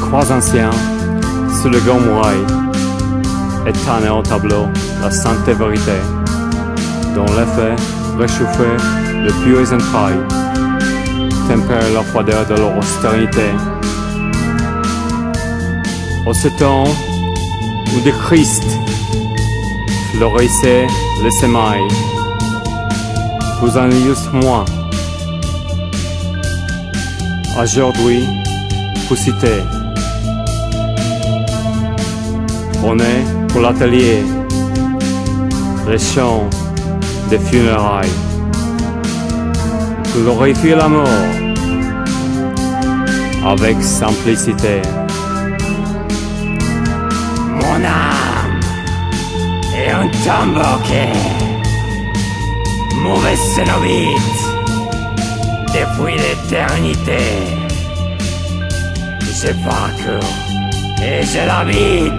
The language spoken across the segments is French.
croix anciens, sous le grand muraille, éternel au tableau, la sainte vérité, dont l'effet réchauffé de pures entrailles, tempère la froideur de leur austérité. Au ce temps où de Christ fleurissait le semailles, vous en juste moi, aujourd'hui, vous citez. On est pour l'atelier, les chants des funérailles. Glorifier la mort avec simplicité. Mon âme est un tambourquet, mauvais cénobite, depuis l'éternité. Je parcours et je l'habite.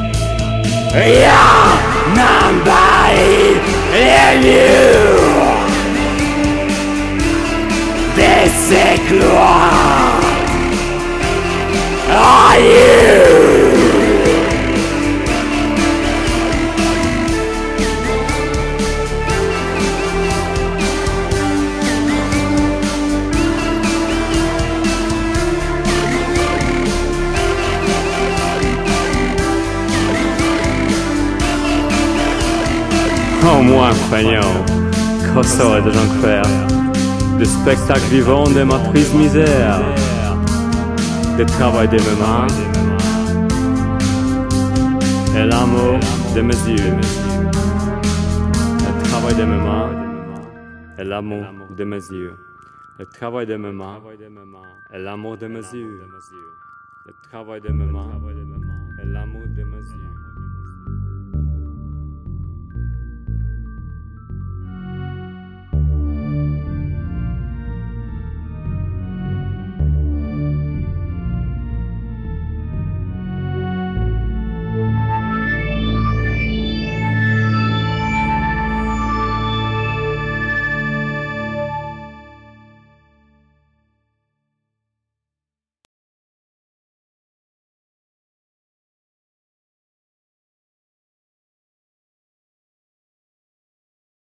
Rien n'emballait les murs de ces gloires. Adieu. Au moins feignant, casseur de l'enfer, de spectacle vivant de ma triste misère, de travail de mes mains, et l'amour de mes yeux. Le travail de mes mains, et l'amour de mes yeux. Le travail de mes mains, et l'amour de mes yeux. Le travail de mes mains, et l'amour de mes yeux.